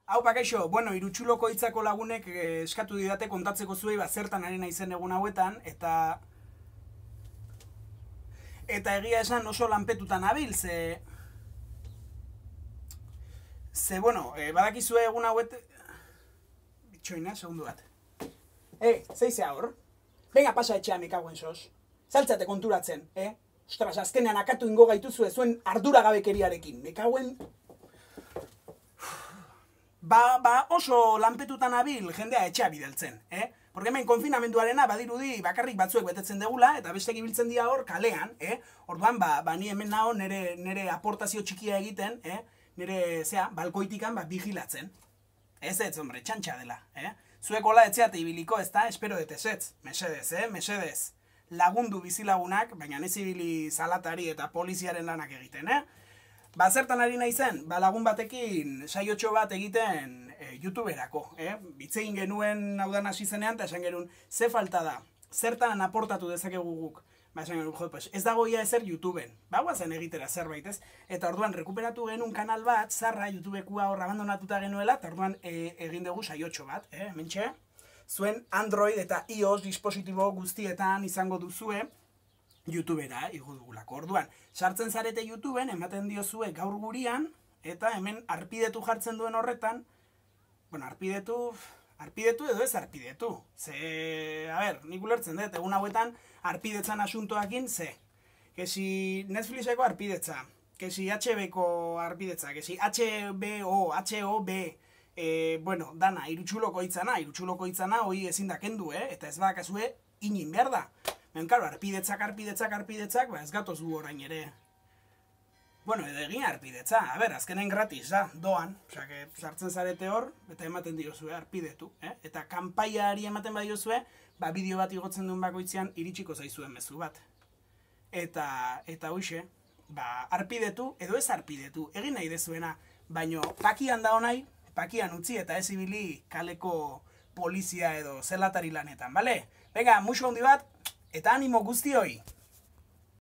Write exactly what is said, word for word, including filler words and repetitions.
Hau bakaixo, bueno, Irutxuloko hitzako lagunek eh, eskatu didate kontatzeko zuei ba, zertan ari naizen egun hauetan, eta eta egia esan oso lanpetutan nabil, ze ze, bueno, eh, badakizue egun hauet bitxoina, segundu bat. Eh, zeizea hor? Venga, pasa etxea mekauen sos. Zaltzate konturatzen, eh? Ostras, azkenean akatu ingo gaituzue zuen arduragabekeriarekin. Mekauen... Ba, ba oso lanpetutan abil jendea etxea bideltzen, eh? Porque hemen konfinamenduarena badirudi bakarrik batzuek betetzen degula, eta bestek ibiltzen dira hor kalean, eh? Orduan, ba, ba ni hemen nago nere, nere aportazio txikia egiten, eh? Nere, zea, balkoitikan, ba, vigilatzen. Ez ez, hombre, txantxa dela, eh? Zuek hola etxeate ibiliko, ez da, espero dut ezetz. Mesedez, eh? Mesedez. Lagundu bizilagunak, baina ez ibili zalatari eta poliziaren lanak egiten, eh? Ba, zertan ari nahi zen, ba, lagun batekin saiotxo bat egiten e, YouTuberako, eh? Bitzegin genuen hau dan hasi zenean, eta esan genuen, ze falta da, zertan aportatu dezakegu guk. Ba, esan genuen, jo, pues, ez dagoia ezer YouTubeen, ba, guazen egitera zerbait, ez? Eta orduan, rekuperatu genuen kanal bat, zarra, YouTubekua hor abandonatuta genuela, eta orduan e, egin dugu saiotxo bat, eh? Mentxe, zuen Android eta iOS dispositibo guztietan izango duzue, YouTubera igo dugulako. Orduan, sartzen zarete YouTubeen, ematen diozue gaur gurian, eta hemen arpidetu jartzen duen horretan, bueno, arpidetu, arpidetu edo ez arpidetu. Ze, a ber, nik ulertzen dut, egun hauetan arpidetzan asuntoakin, ze. Kesi Netflixeko arpidetza, kesi H B-ko arpidetza, kesi H B O, H O B, e, bueno, dana, Irutxuloko hitzana, Irutxuloko hitzana, hoi ezin da kendu, eh? Eta ez badakazue, inin behar da. Ben, karo, arpidetzak, arpidetzak, arpidetzak, ba ez gatoz gu orain ere. Bueno, edo egin arpidetza, a ber, azkenen gratis, da, doan. Osea, que sartzen zarete hor, eta ematen diozue, arpidetu, eh? Eta kanpaiari ematen badiozue, ba, bideo bat igotzen duen bakoitzean, iritsiko zaizuen mezu bat. Eta, eta hoxe, ba, arpidetu, edo ez arpidetu, egin nahi dezuena, baino, pakian da honai, pakian utzi eta ez ibili kaleko polizia edo zelatari lanetan, bale? Venga, muxo handi bat, eta animo guztioi!